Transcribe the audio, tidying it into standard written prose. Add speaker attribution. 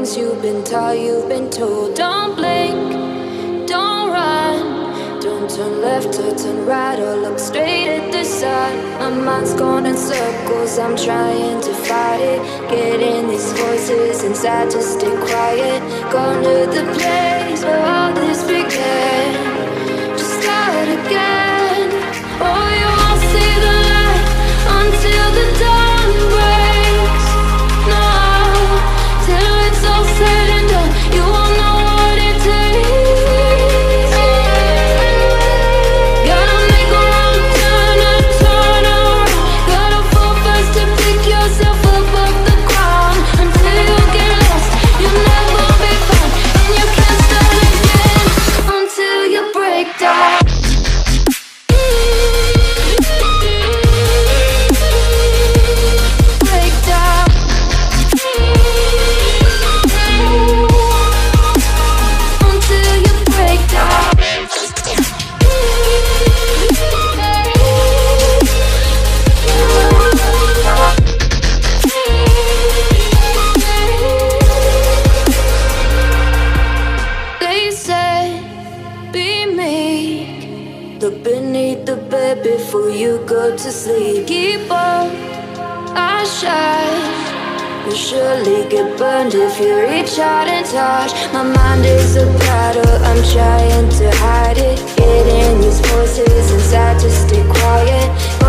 Speaker 1: things you've been taught, you've been told. Don't blink, don't run, don't turn left or turn right or look straight at the sun. My mind's going in circles, I'm trying to fight it. Getting these voices inside to stay quiet. Going to the place where all this began. Just start again. Oh, you won't see the light until the dawn breaks. No, till it's all said and done, you won't know what it takes. Gotta make a wrong turn and turn around. Gotta fall fast to pick yourself up off the ground. Until you get lost, you'll never be found. And you can't start again until you break down. Look beneath the bed before you go to sleep. Keep on, I shine. You'll surely get burned if you reach out and touch. My mind is a battle, I'm trying to hide it. Getting these voices inside to stay quiet.